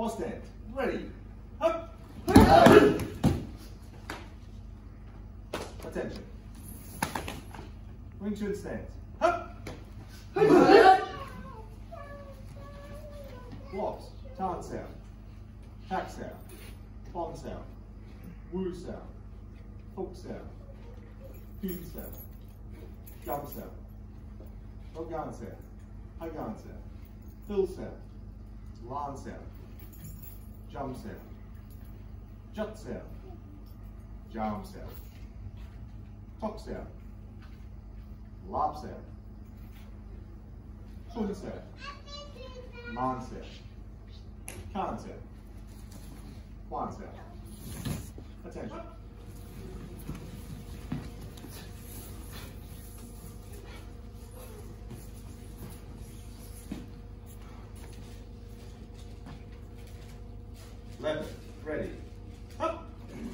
Horse stand. Ready. Up. Attention. Wing Chun stance. Up. Blocks. Tan sao. Hack sao. Pon sao. Wu sao. Hook sao. Hung sao. Gum sao. Hogan sao. Hagan sao. Fill sao. Lan sao. Jump sao. Jut sao. Jam sao. Tok sao. Lap sao. Chun sao. Man sao. Kan sao. Quan sao. Attention. Left, ready. Up.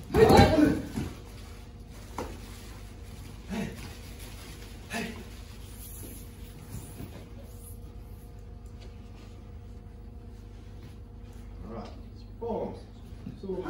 All right. Forms. So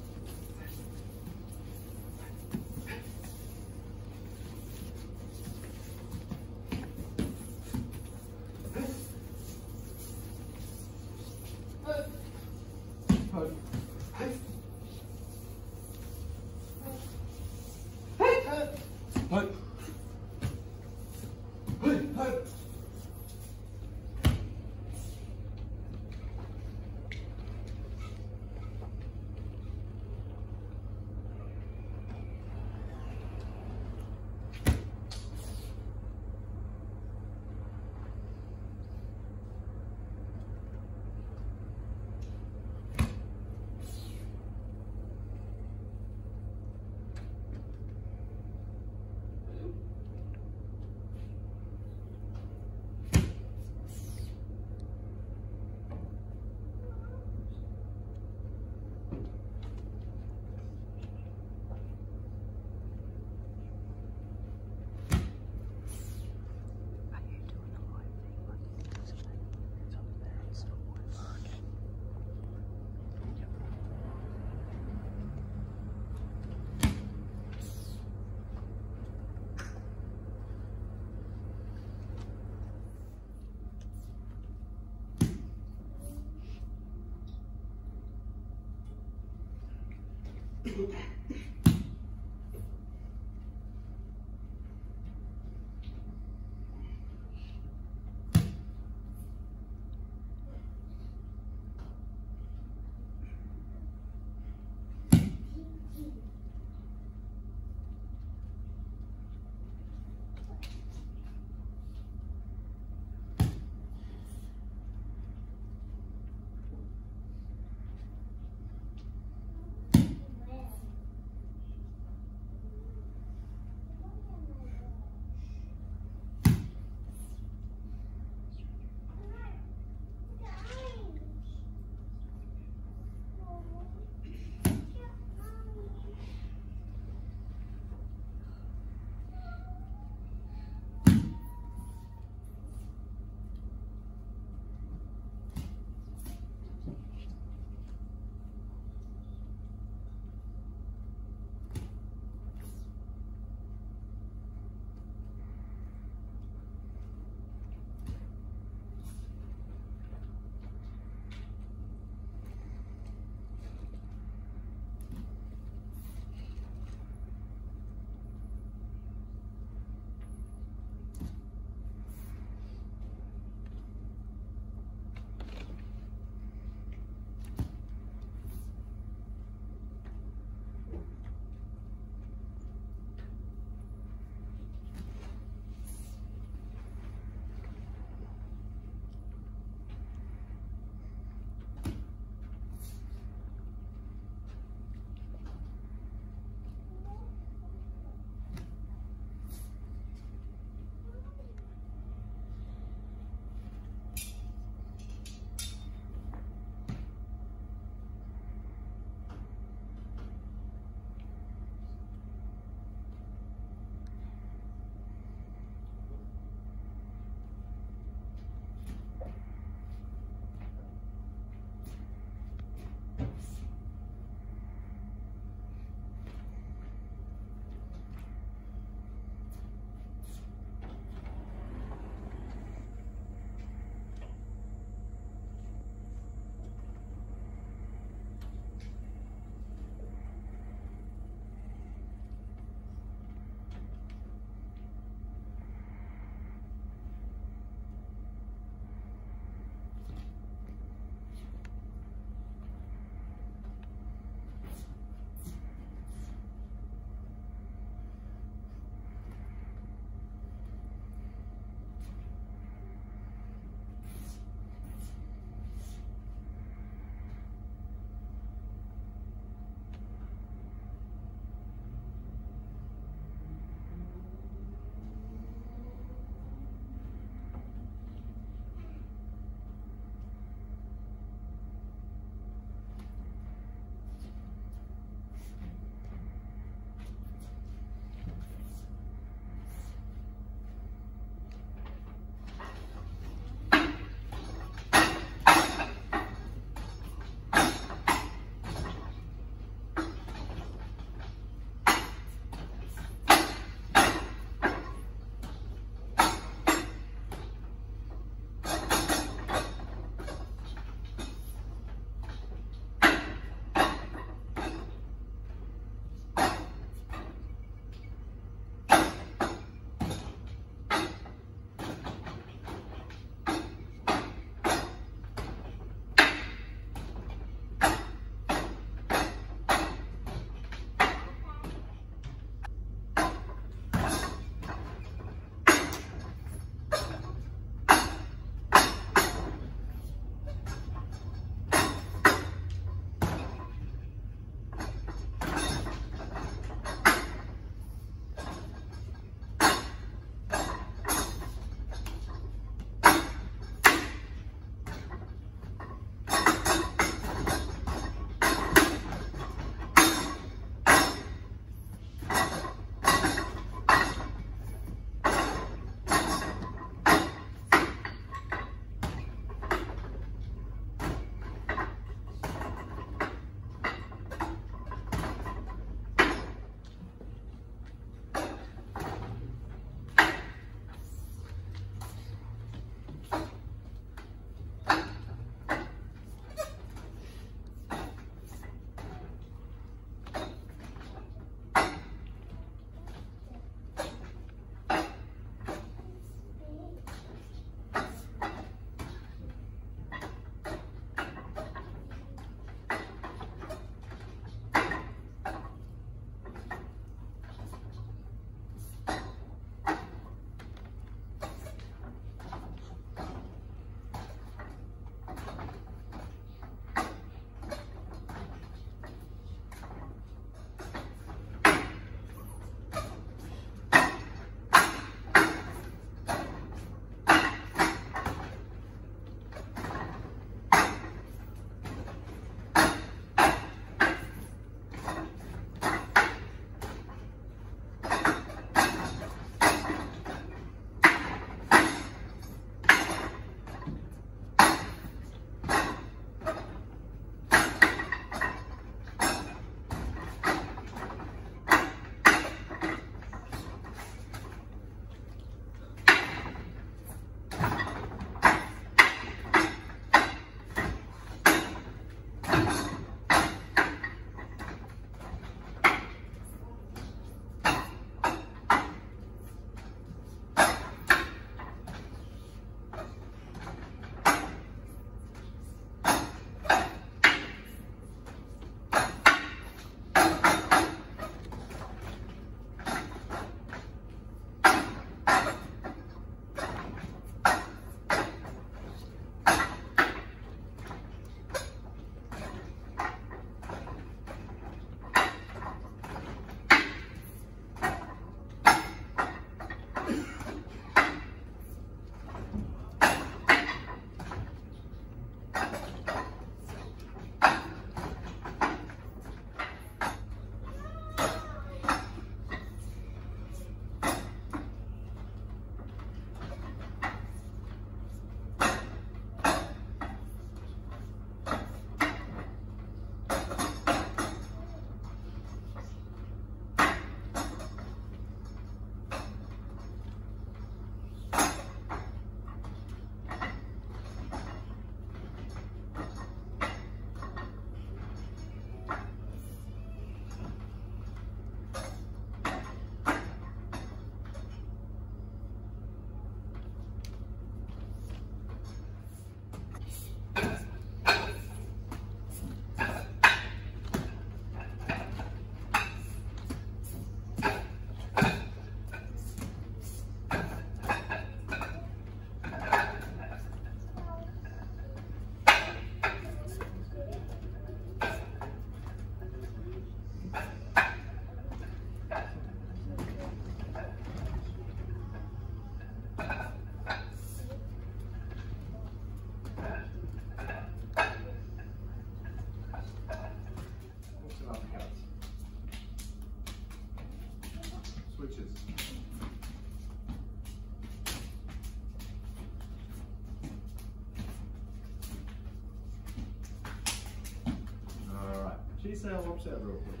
sail upset real quick.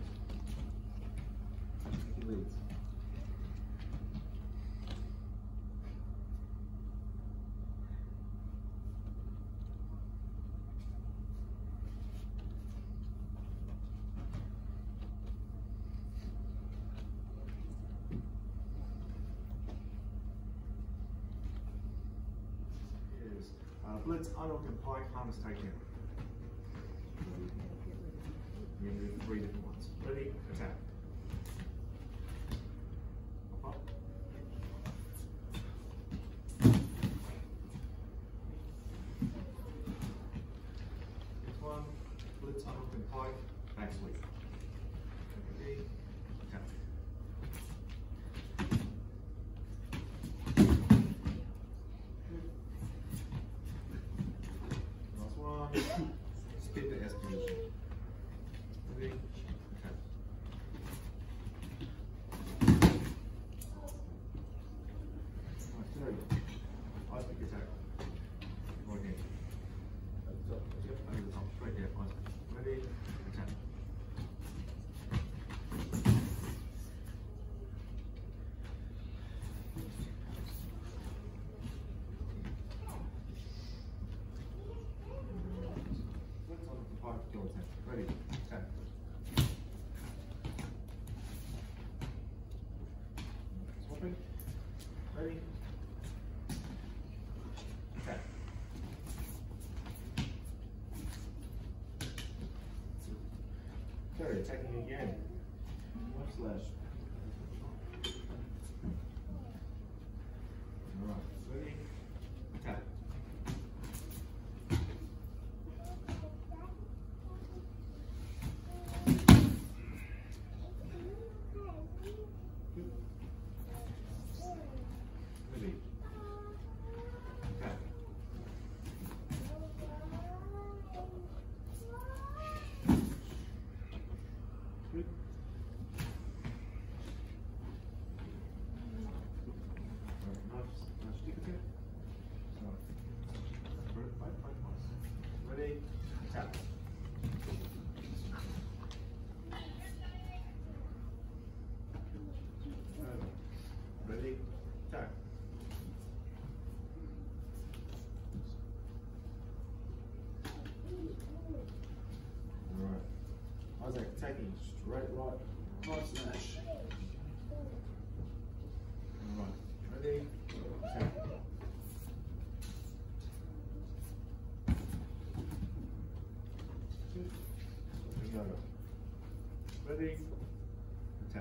He leads. Blitz, unhook, and pike, harness takedown. You're going to do 3 different ones. Ready, attack. Up, up. Next one, blitz, unhook, and pike, back sweep. Ready, attack. Skip the S position. Ready? Okay. Nice, there we go. Ice pick attack. Right here. At the top. Yep, over the top. Straight there. Ice pick. Ready? Attack. Ready, attack. Swapping. Ready. Attack. Okay, attacking again. Left slash. Alright, ready. Attack. Ready, attack. Ready, attack. Alright. Isaac attacking straight right slash. Alright. Ready, attack. Ready, attack.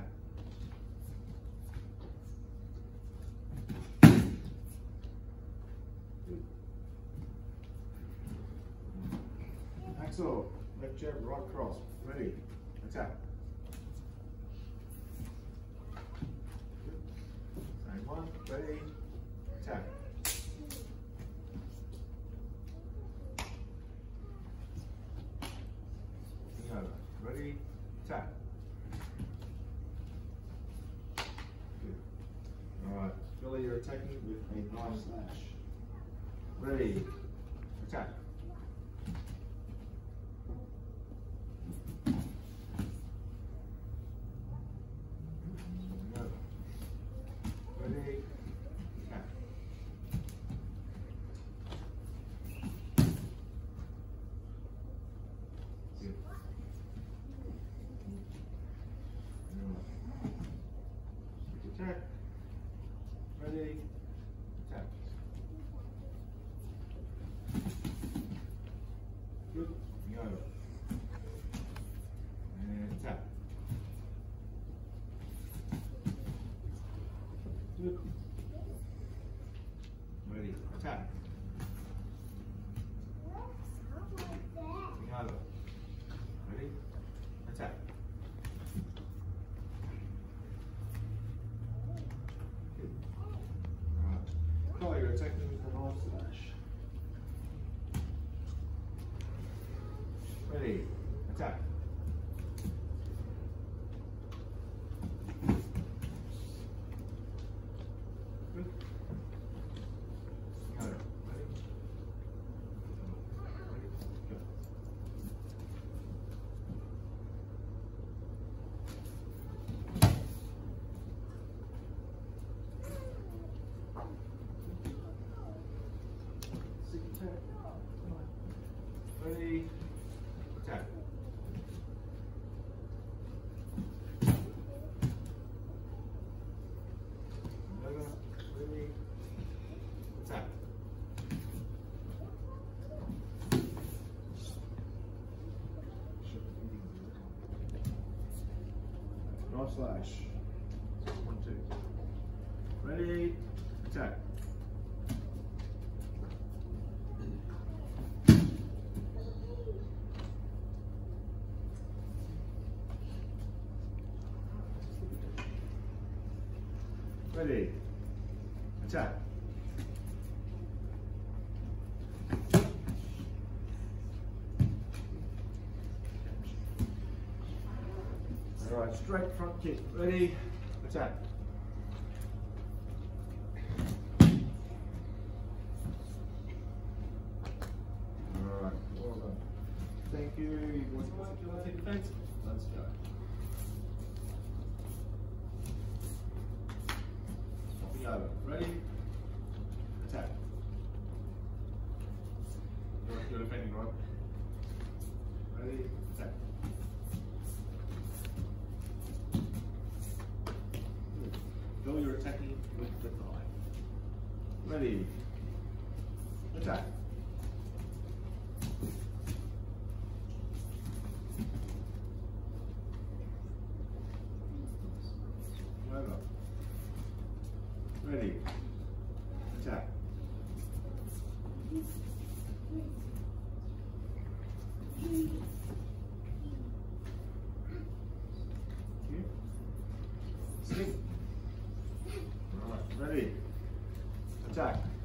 Good. Axel, left jab, right cross. Ready, attack. Good. Same one. Ready, attack. Ready, attack. Good. Alright, Billy, you're attacking with a knife slash. Ready, attack. Ready, attack. Good. Attack. Ready. Attack. Good. Go. And attack. Good. Ready. Attack. Go. Ready. Attack. Oh, you're attacking with the knife slash. Ready, attack. Good. Go. Ready? Ready? Go. Ready, attack. Over, ready, attack. Nice slash. 1, 2. Ready, attack. Ready, attack. All right, straight front kick. Ready, attack. All right, well done. Thank you. You want to take defense? Let's go. Swapping over. Ready, attack. You're defending, right? Ready, attack. Go, you're attacking with the thigh. Ready, attack. Over. Ready, attack. Stick. All right, ready, attack.